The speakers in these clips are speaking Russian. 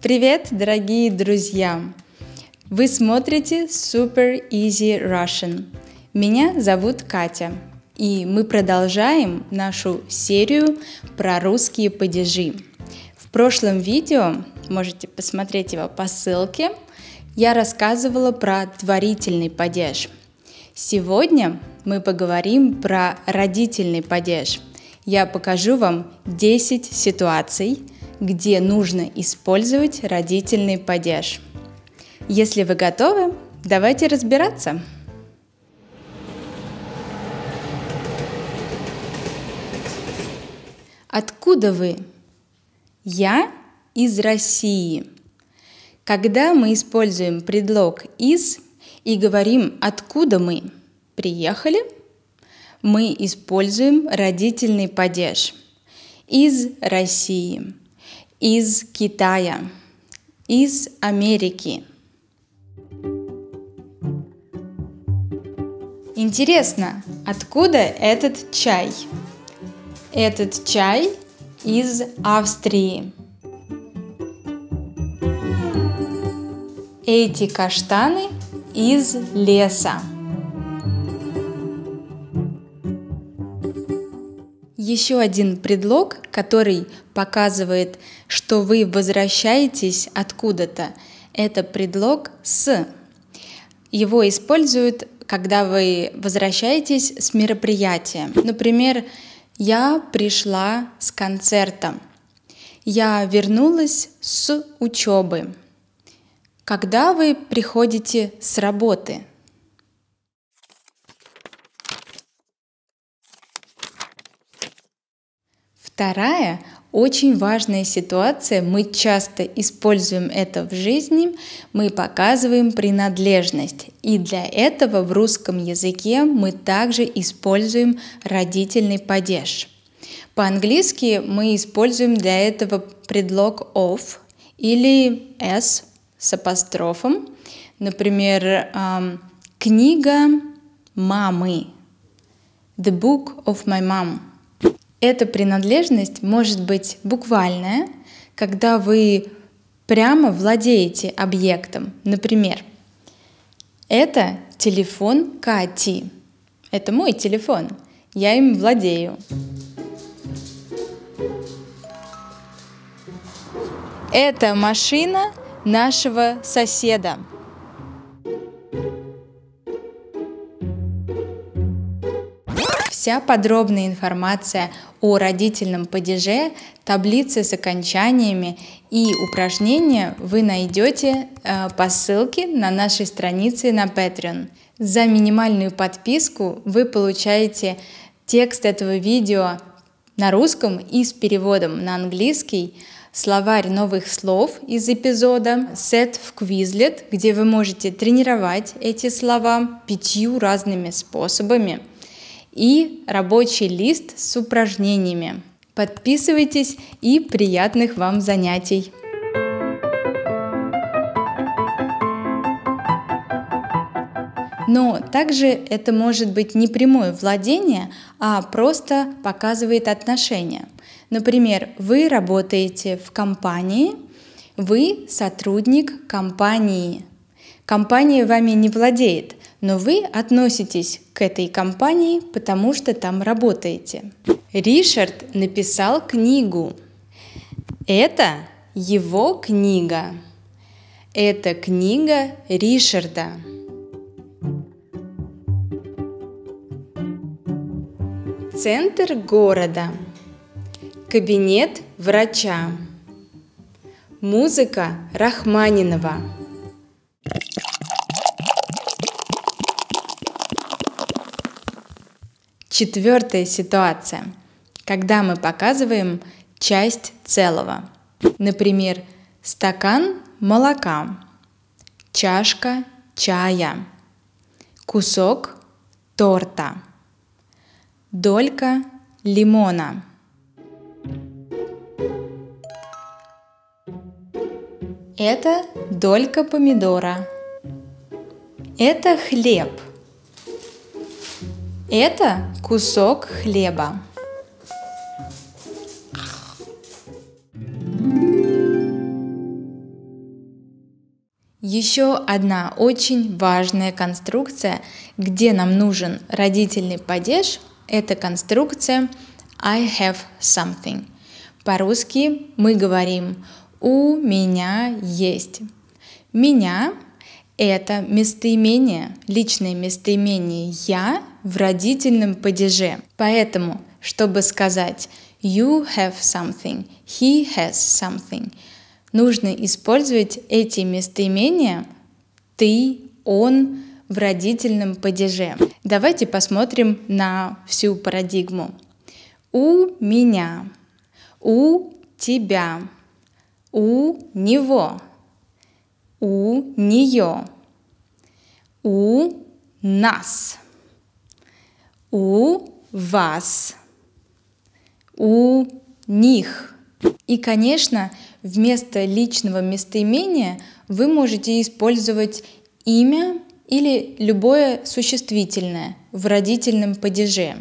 Привет, дорогие друзья! Вы смотрите Super Easy Russian. Меня зовут Катя, и мы продолжаем нашу серию про русские падежи. В прошлом видео, можете посмотреть его по ссылке, я рассказывала про творительный падеж. Сегодня мы поговорим про родительный падеж. Я покажу вам 10 ситуаций, где нужно использовать родительный падеж. Если вы готовы, давайте разбираться. Откуда вы? Я из России. Когда мы используем предлог «из» и говорим «откуда мы приехали», мы используем родительный падеж. Из России, из Китая, из Америки. Интересно, откуда этот чай? Этот чай из Австрии. Эти каштаны из леса. Еще один предлог, который показывает, что вы возвращаетесь откуда-то, это предлог «с». Его используют, когда вы возвращаетесь с мероприятия. Например, я пришла с концерта. Я вернулась с учебы. Когда вы приходите с работы? Вторая очень важная ситуация, мы часто используем это в жизни, мы показываем принадлежность. И для этого в русском языке мы также используем родительный падеж. По-английски мы используем для этого предлог of или s с апострофом. Например, книга мамы. The book of my mom. Эта принадлежность может быть буквальная, когда вы прямо владеете объектом. Например, это телефон Кати. Это мой телефон. Я им владею. Это машина нашего соседа. Вся подробная информация о родительном падеже, таблицы с окончаниями и упражнения вы найдете по ссылке на нашей странице на Patreon. За минимальную подписку вы получаете текст этого видео на русском и с переводом на английский, словарь новых слов из эпизода, сет в Quizlet, где вы можете тренировать эти слова 5 разными способами, и рабочий лист с упражнениями. Подписывайтесь и приятных вам занятий! Но также это может быть не прямое владение, а просто показывает отношения. Например, вы работаете в компании, вы сотрудник компании. Компания вами не владеет, но вы относитесь к этой компании, потому что там работаете. Ришард написал книгу. Это его книга. Это книга Ришарда. Центр города. Кабинет врача. Музыка Рахманинова. Четвертая ситуация, когда мы показываем часть целого. Например, стакан молока, чашка чая, кусок торта, долька лимона. Это долька помидора. Это хлеб. Это кусок хлеба. Еще одна очень важная конструкция, где нам нужен родительный падеж, это конструкция I have something. По-русски мы говорим «у меня есть». «Меня» — это местоимение, личное местоимение «я» в родительном падеже. Поэтому, чтобы сказать «you have something», «he has something», нужно использовать эти местоимения «ты», «он» в родительном падеже. Давайте посмотрим на всю парадигму. У меня, у тебя, у него, у нее, у нас, у вас, у них. И, конечно, вместо личного местоимения вы можете использовать имя или любое существительное в родительном падеже.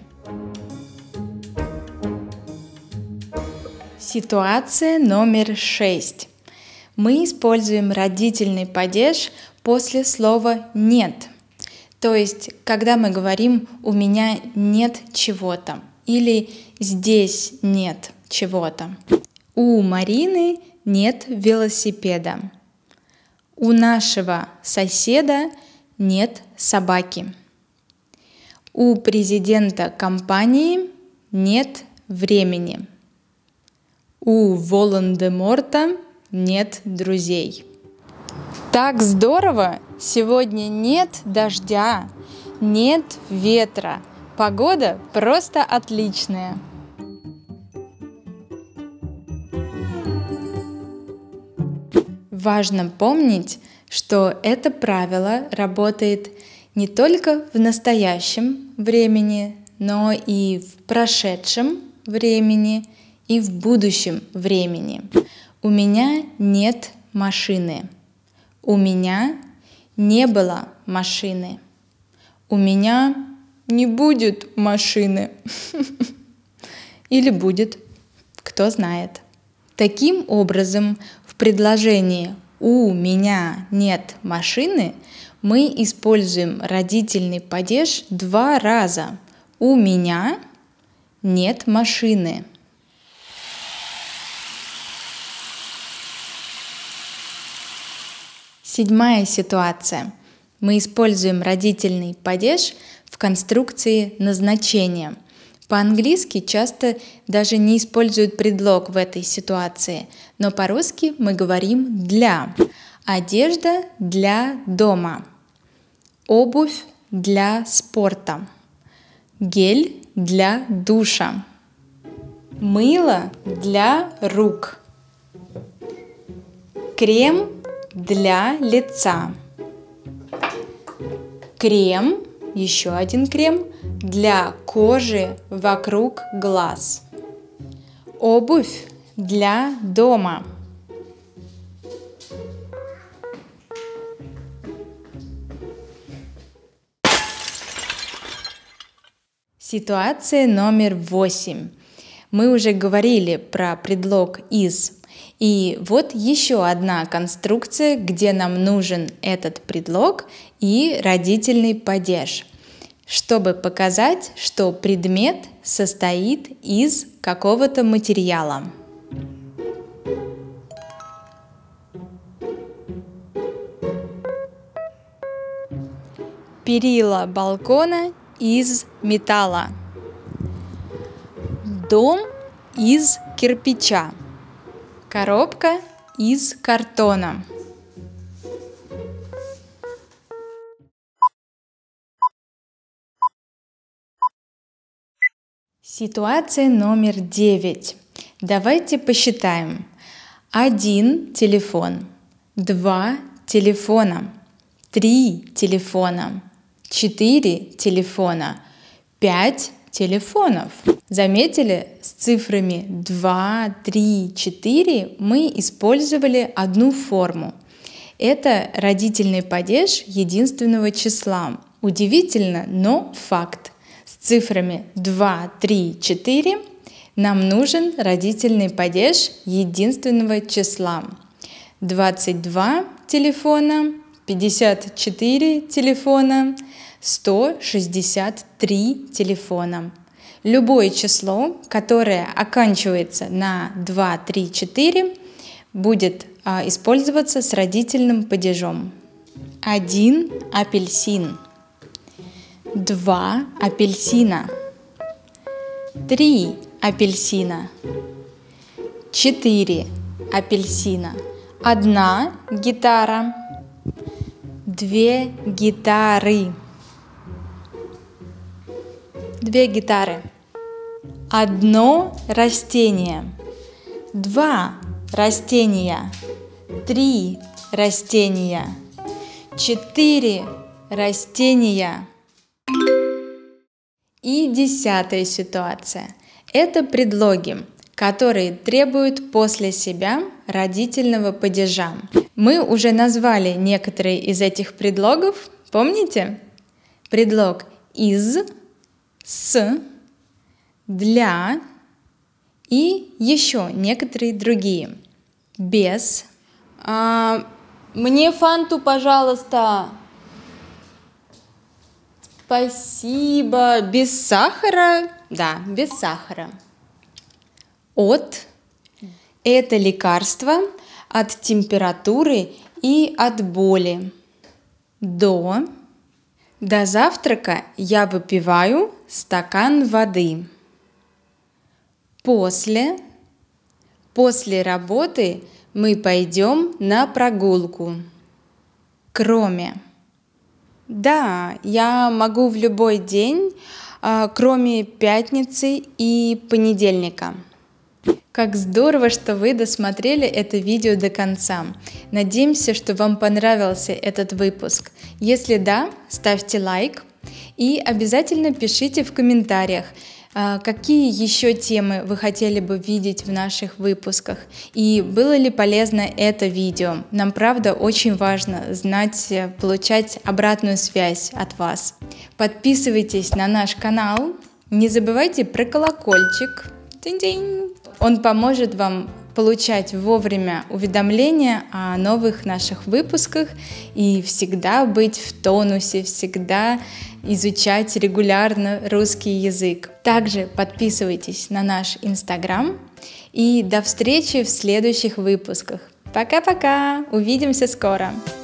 Ситуация номер 6. Мы используем родительный падеж после слова «нет». То есть, когда мы говорим «у меня нет чего-то» или «здесь нет чего-то». У Марины нет велосипеда. У нашего соседа нет собаки. У президента компании нет времени. У Волан-де-Морта нет друзей. Так здорово! Сегодня нет дождя, нет ветра. Погода просто отличная. Важно помнить, что это правило работает не только в настоящем времени, но и в прошедшем времени и в будущем времени. У меня нет машины. У меня не было машины. У меня не будет машины. Или будет, кто знает. Таким образом, в предложении «у меня нет машины» мы используем родительный падеж 2 раза. У меня нет машины. Седьмая ситуация. Мы используем родительный падеж в конструкции назначения. По-английски часто даже не используют предлог в этой ситуации, но по-русски мы говорим «для». Одежда для дома. Обувь для спорта. Гель для душа. Мыло для рук. Крем для лица. Крем, еще один крем, для кожи вокруг глаз. Обувь для дома. Ситуация номер 8. Мы уже говорили про предлог «из». И вот еще одна конструкция, где нам нужен этот предлог и родительный падеж, чтобы показать, что предмет состоит из какого-то материала. Перила балкона из металла. Дом из кирпича. Коробка из картона. Ситуация номер 9. Давайте посчитаем. 1 телефон, 2 телефона, 3 телефона, 4 телефона, 5 телефонов. Заметили, с цифрами 2, 3, 4 мы использовали одну форму. Это родительный падеж единственного числа. Удивительно, но факт. С цифрами 2, 3, 4 нам нужен родительный падеж единственного числа. 22 телефона, 54 телефона, 163 телефона. Любое число, которое оканчивается на 2, 3, 4, будет использоваться с родительным падежом. 1 апельсин, 2 апельсина, 3 апельсина, 4 апельсина, 1 гитара, 2 гитары, 2 гитары, 1 растение, 2 растения, 3 растения, 4 растения. И 10-я ситуация. Это предлоги, которые требуют после себя родительного падежа. Мы уже назвали некоторые из этих предлогов. Помните? Предлог из, с, для и еще некоторые другие. Без. Мне фанту, пожалуйста. Спасибо. Без сахара? Да, без сахара. От. Это лекарство от температуры и от боли. До. До завтрака я выпиваю стакан воды. После. После работы мы пойдем на прогулку. Кроме. Да, я могу в любой день, кроме пятницы и понедельника. Как здорово, что вы досмотрели это видео до конца. Надеемся, что вам понравился этот выпуск. Если да, ставьте лайк и обязательно пишите в комментариях, какие еще темы вы хотели бы видеть в наших выпусках и было ли полезно это видео. Нам правда очень важно знать, получать обратную связь от вас. Подписывайтесь на наш канал, не забывайте про колокольчик. Динь-динь. Он поможет вам получать вовремя уведомления о новых наших выпусках и всегда быть в тонусе, всегда изучать регулярно русский язык. Также подписывайтесь на наш Инстаграм и до встречи в следующих выпусках. Пока-пока! Увидимся скоро!